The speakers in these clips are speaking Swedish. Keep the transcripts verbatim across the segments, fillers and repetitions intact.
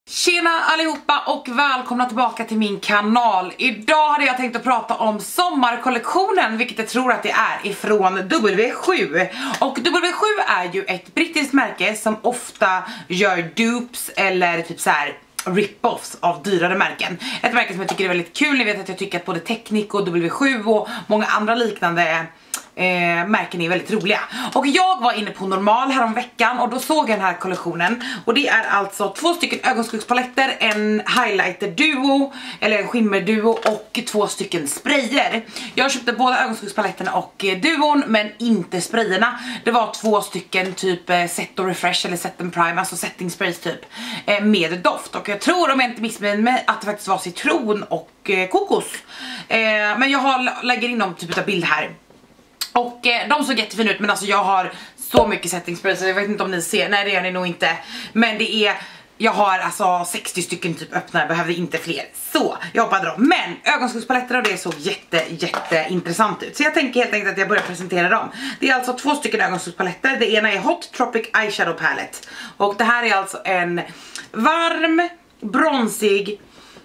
Tjena allihopa och välkomna tillbaka till min kanal. Idag hade jag tänkt att prata om sommarkollektionen, vilket jag tror att det är ifrån W sju. Och W sju är ju ett brittiskt märke som ofta gör dupes eller typ så här rip-offs av dyrare märken. Ett märke som jag tycker är väldigt kul. Ni vet att jag tycker att både Technic och W sju och många andra liknande Eh, märken är väldigt roliga. Och jag var inne på Normal här om veckan och då såg jag den här kollektionen. Och det är alltså två stycken ögonskuggspaletter, en highlighter duo eller en skimmer duo och två stycken sprayer. Jag köpte båda ögonskuggspaletterna och eh, duon, men inte sprayerna. Det var två stycken typ eh, set och refresh eller set and prime, alltså setting sprays typ eh, med doft. Och jag tror, om jag inte missminner mig, att det faktiskt var citron och eh, kokos. eh, Men jag har, lägger in dem typ av bild här. Och eh, de såg jättefina ut, men alltså jag har så mycket setting sprays så jag vet inte om ni ser, nej det gör ni nog inte. Men det är, jag har alltså sextio stycken typ öppna, jag behövde inte fler. Så, jag hoppade dem. Men ögonskuggspaletter och det såg jätte, jätte intressant ut. Så jag tänker helt enkelt att jag börjar presentera dem. Det är alltså två stycken ögonskuggspaletter. Det ena är Hot Tropic Eyeshadow Palette. Och det här är alltså en varm, bronsig,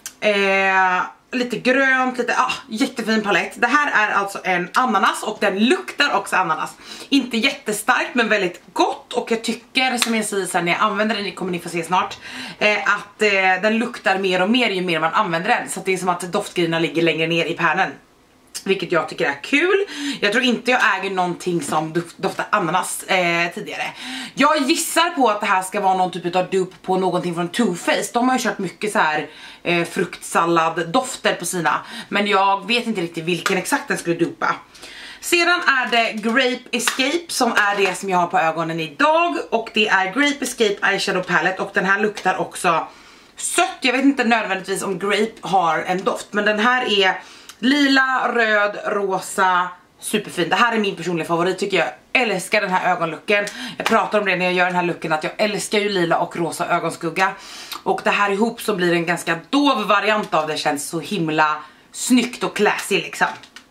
eh... lite grönt, lite, ah, jättefin palett. Det här är alltså en ananas och den luktar också ananas. Inte jättestarkt men väldigt gott, och jag tycker, som jag säger sen när jag använder den, det kommer ni få se snart, eh, att eh, den luktar mer och mer ju mer man använder den. Så att det är som att doftgrejerna ligger längre ner i pärnen, vilket jag tycker är kul. Jag tror inte jag äger någonting som doftar ananas eh, tidigare. Jag gissar på att det här ska vara någon typ av dupe på någonting från Too Faced. De har ju kört mycket så här eh, fruktsallad dofter på sina, men jag vet inte riktigt vilken exakt den skulle dupa. Sedan är det Grape Escape som är det som jag har på ögonen idag. Och det är Grape Escape Eyeshadow Palette, och den här luktar också sött. Jag vet inte nödvändigtvis om Grape har en doft, men den här är lila, röd, rosa, superfin. Det här är min personliga favorit tycker jag. Jag älskar den här ögonlooken. Jag pratar om det när jag gör den här looken, att jag älskar ju lila och rosa ögonskugga. Och det här ihop så blir det en ganska dov variant av det, känns så himla snyggt och classy liksom.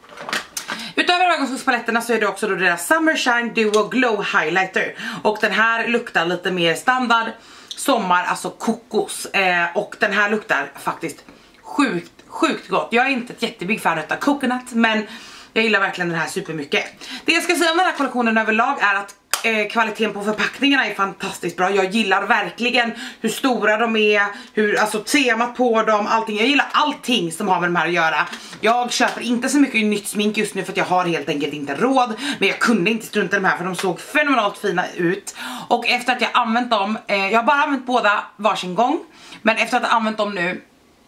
Utöver ögonskuggspaletterna så är det också då deras Summer Shine Duo Glow Highlighter. Och den här luktar lite mer standard sommar, alltså kokos. Eh, och den här luktar faktiskt sjukt Sjukt gott. Jag är inte ett jättebig fan av coconut, men jag gillar verkligen den här supermycket. Det jag ska säga om den här kollektionen överlag är att eh, kvaliteten på förpackningarna är fantastiskt bra. Jag gillar verkligen hur stora de är, hur, alltså temat på dem, allting. Jag gillar allting som har med de här att göra. Jag köper inte så mycket nytt smink just nu för att jag har helt enkelt inte råd, men jag kunde inte strunta i de här för de såg fenomenalt fina ut. Och efter att jag använt dem, eh, jag har bara använt båda varsin gång, men efter att ha använt dem nu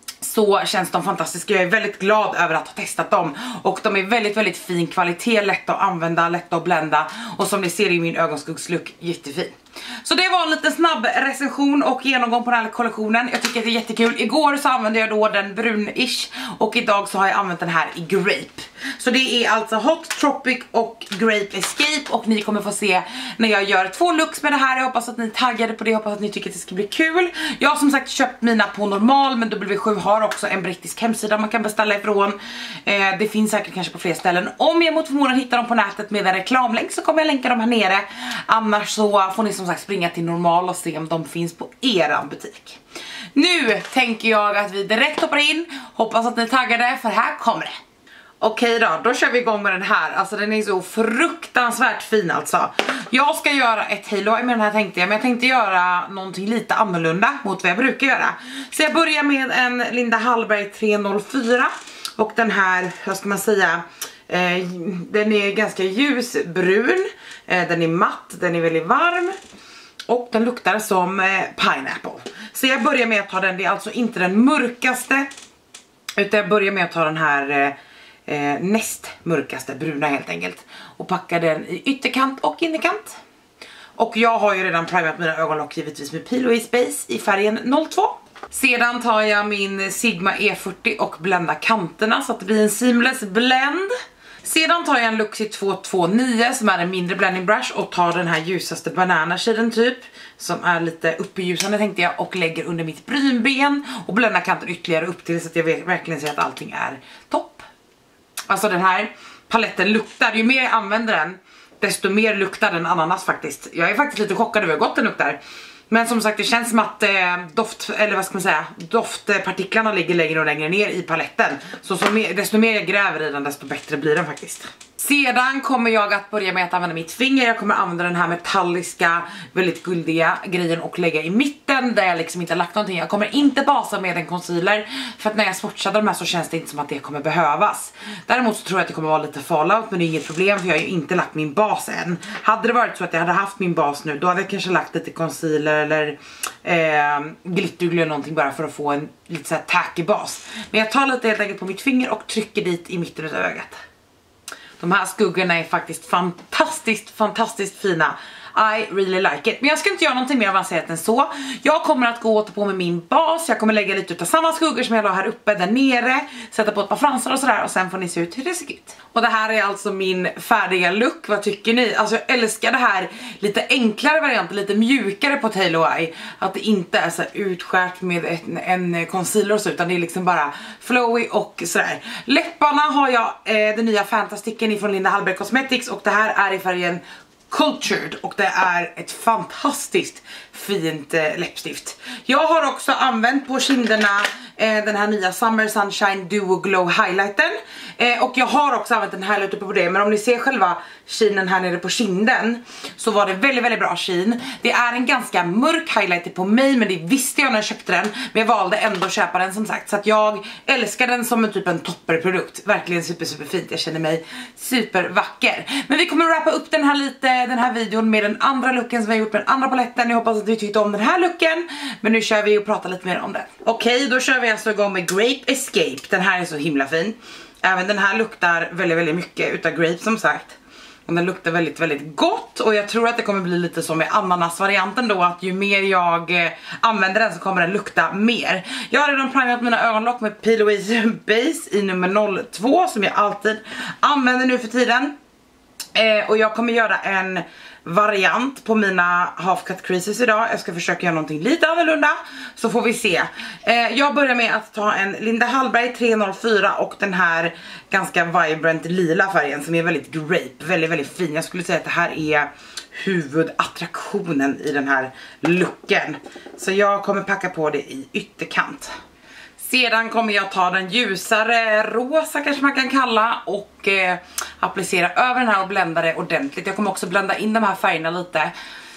så känns de fantastiska. Jag är väldigt glad över att ha testat dem. Och de är väldigt, väldigt fin kvalitet. Lätta att använda, lätta att blända. Och som ni ser i min ögonskuggslook, jättefin. Så det var en liten snabb recension och genomgång på den här kollektionen. Jag tycker att det är jättekul. Igår så använde jag då den brun-ish, och idag så har jag använt den här i Grape. Så det är alltså Hot Tropic och Grape Escape, och ni kommer få se när jag gör två looks med det här. Jag hoppas att ni är taggade på det, jag hoppas att ni tycker att det ska bli kul. Jag har som sagt köpt mina på Normal, men W sju har också en brittisk hemsida man kan beställa ifrån. eh, Det finns säkert kanske på fler ställen. Om jag mot förmodan hittar dem på nätet med en reklamlänk så kommer jag länka dem här nere. Annars så får ni som sagt springa till Normal och se om de finns på eran butik. Nu tänker jag att vi direkt hoppar in. Hoppas att ni är taggade, för här kommer det. Okej då, då kör vi igång med den här. Alltså den är så fruktansvärt fin alltså. Jag ska göra ett halo med den här tänkte jag. Men jag tänkte göra någonting lite annorlunda mot vad jag brukar göra. Så jag börjar med en Linda Hallberg tre noll fyra. Och den här, vad ska man säga, eh, den är ganska ljusbrun. eh, Den är matt, den är väldigt varm. Och den luktar som eh, pineapple. Så jag börjar med att ta den, det är alltså inte den mörkaste, utan jag börjar med att ta den här eh, Eh, näst mörkaste bruna helt enkelt, och packa den i ytterkant och innerkant. Och jag har ju redan primat mina ögonlock givetvis med P L O Space i färgen noll två. Sedan tar jag min Sigma E fyrtio och bländar kanterna så att det blir en seamless blend. Sedan tar jag en Luxie två två nio som är en mindre blending brush och tar den här ljusaste banana shaden typ, som är lite uppljusande tänkte jag, och lägger under mitt brynben och bländar kanten ytterligare upp till så att jag verkligen ser att allting är topp. Alltså den här paletten luktar, ju mer jag använder den desto mer luktar den ananas faktiskt. Jag är faktiskt lite chockad över hur gott den luktar. Men som sagt, det känns som att eh, doft, eller vad ska man säga, doftpartiklarna ligger längre och längre ner i paletten. Så, så mer, desto mer jag gräver i den, desto bättre blir den faktiskt. Sedan kommer jag att börja med att använda mitt finger. Jag kommer använda den här metalliska, väldigt guldiga grejen och lägga i mitten där jag liksom inte har lagt någonting. Jag kommer inte basa med en concealer, för att när jag swatchade de här så känns det inte som att det kommer behövas. Däremot så tror jag att det kommer vara lite fallout, men det är inget problem för jag har ju inte lagt min bas än. Hade det varit så att jag hade haft min bas nu, då hade jag kanske lagt lite concealer eller eh, glitterglue eller någonting bara för att få en lite så här tacky bas. Men jag tar lite helt enkelt på mitt finger och trycker dit i mitten av ögat. De här skuggorna är faktiskt fantastiskt, fantastiskt fina. I really like it. Men jag ska inte göra någonting mer avancerat än så. Jag kommer att gå och ta på med min bas. Jag kommer lägga lite utav samma skuggor som jag la här uppe, där nere. Sätta på ett par fransar och sådär. Och sen får ni se ut hur det ser ut. Och det här är alltså min färdiga look. Vad tycker ni? Alltså jag älskar det här lite enklare varianten. Lite mjukare på Halo Eye. Att det inte är så utskärt med en, en concealer och så, utan det är liksom bara flowy och sådär. Läpparna har jag eh, den nya Fantasticken ifrån Linda Hallberg Cosmetics. Och det här är i färgen Cultured, och det är ett fantastiskt fint eh, läppstift. Jag har också använt på kinderna eh, den här nya Summer Sunshine Duo Glow highlighten. Eh, och jag har också använt den här lite på det, men om ni ser själva shinen här nere på kinden så var det väldigt, väldigt bra shin. Det är en ganska mörk highlighter på mig, men det visste jag när jag köpte den. Men jag valde ändå att köpa den som sagt, så att jag älskar den som en typ en topperprodukt. Verkligen super, super fint. Jag känner mig supervacker. Men vi kommer att wrappa upp den här lite, den här videon med den andra looken som jag har gjort med den andra paletten. Jag hoppas att ni tyckte om den här looken. Men nu kör vi och pratar lite mer om den. Okej, då kör vi alltså igång med Grape Escape. Den här är så himla fin. Även den här luktar väldigt, väldigt mycket utav grape som sagt. Och den luktar väldigt, väldigt gott. Och jag tror att det kommer bli lite som med ananasvarianten då, att ju mer jag eh, använder den så kommer den lukta mer. Jag har redan primat mina ögonlock med P. Louise Base i nummer noll två som jag alltid använder nu för tiden. Eh, och jag kommer göra en variant på mina half cut creases idag. Jag ska försöka göra någonting lite annorlunda, så får vi se. eh, Jag börjar med att ta en Linda Hallberg tre noll fyra och den här ganska vibrant lila färgen som är väldigt grape, väldigt väldigt fin. Jag skulle säga att det här är huvudattraktionen i den här looken. Så jag kommer packa på det i ytterkant. Sedan kommer jag ta den ljusare rosa kanske man kan kalla och eh, applicera över den här och blenda det ordentligt. Jag kommer också blenda in de här färgerna lite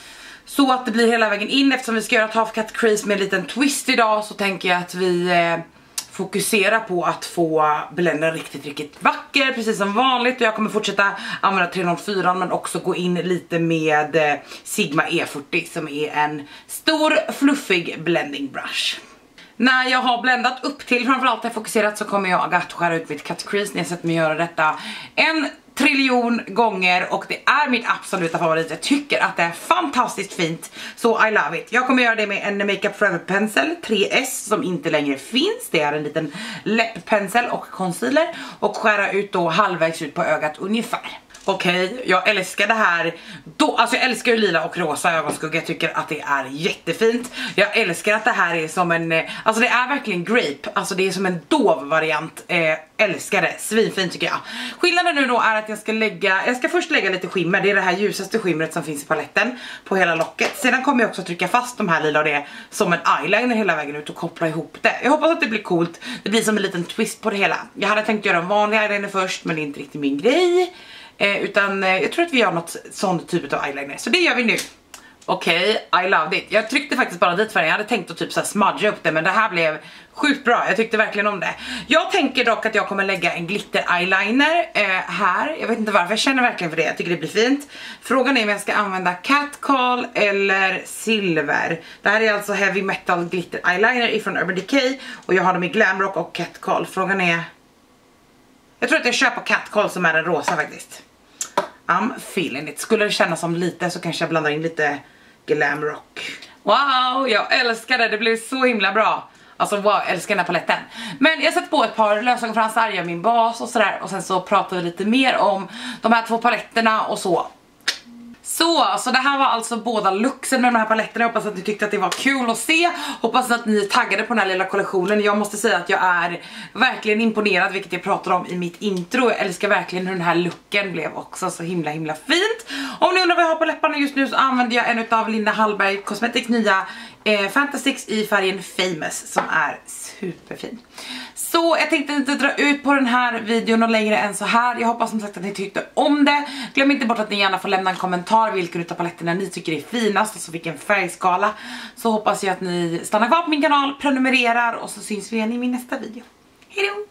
så att det blir hela vägen in. Eftersom vi ska göra ett half cut crease med en liten twist idag så tänker jag att vi eh, fokuserar på att få blenden riktigt, riktigt vacker precis som vanligt. Och jag kommer fortsätta använda tre noll fyra men också gå in lite med eh, Sigma E fyrtio som är en stor fluffig blending brush. När jag har bländat upp till, framförallt är fokuserat, så kommer jag att skära ut mitt cut crease. Ni har sett mig göra detta en triljon gånger och det är mitt absoluta favorit. Jag tycker att det är fantastiskt fint, så I love it. Jag kommer göra det med en Makeup Forever pensel tre S som inte längre finns. Det är en liten läpppensel och concealer och skära ut då halvvägs ut på ögat ungefär. Okej, okay, jag älskar det här. Då, alltså jag älskar ju lila och rosa ögonskugga. Jag tycker att det är jättefint. Jag älskar att det här är som en, alltså det är verkligen grape. Alltså det är som en dov variant. eh, Älskar det, svinfint tycker jag. Skillnaden nu då är att jag ska lägga, jag ska först lägga lite skimmer. Det är det här ljusaste skimret som finns i paletten på hela locket. Sedan kommer jag också trycka fast de här lila och det som en eyeliner hela vägen ut och koppla ihop det. Jag hoppas att det blir coolt. Det blir som en liten twist på det hela. Jag hade tänkt göra en vanlig eyeliner först, men det är inte riktigt min grej. Eh, utan eh, jag tror att vi gör något sån typ av eyeliner. Så det gör vi nu. Okej, okay, I loved it. Jag tryckte faktiskt bara dit för det. Jag hade tänkt att typ så här smudga upp det, men det här blev sjukt bra. Jag tyckte verkligen om det. Jag tänker dock att jag kommer lägga en glitter eyeliner eh, här. Jag vet inte varför, jag känner verkligen för det. Jag tycker det blir fint. Frågan är om jag ska använda Catcall eller silver. Det här är alltså Heavy Metal Glitter Eyeliner ifrån Urban Decay. Och jag har dem i Glamrock och Catcall. Frågan är... Jag tror att jag köper Catcall som är den rosa faktiskt. I'm feeling it. Skulle det kännas som lite så kanske jag blandar in lite Glamrock. Wow, jag älskar det. Det blev så himla bra. Alltså wow, jag älskar den här paletten. Men jag sätter på ett par lösögonfransar, gör min bas och sådär. Och sen så pratar vi lite mer om de här två paletterna och så. Så, så det här var alltså båda looksen med de här paletterna. Jag hoppas att ni tyckte att det var kul att se. Hoppas att ni taggade på den här lilla kollektionen. Jag måste säga att jag är verkligen imponerad, vilket jag pratade om i mitt intro. Jag älskar verkligen hur den här looken blev också så himla himla fint. Om ni undrar vad jag har på läpparna just nu så använder jag en av Linda Hallberg Cosmetics nya eh, Fantastics i färgen Famous som är superfin. Så jag tänkte inte dra ut på den här videon och längre än så här. Jag hoppas som sagt att ni tyckte om det. Glöm inte bort att ni gärna får lämna en kommentar vilken utav paletterna ni tycker är finast, och så vilken färgskala. Så hoppas jag att ni stannar kvar på min kanal, prenumererar, och så syns vi igen i min nästa video. Hejdå!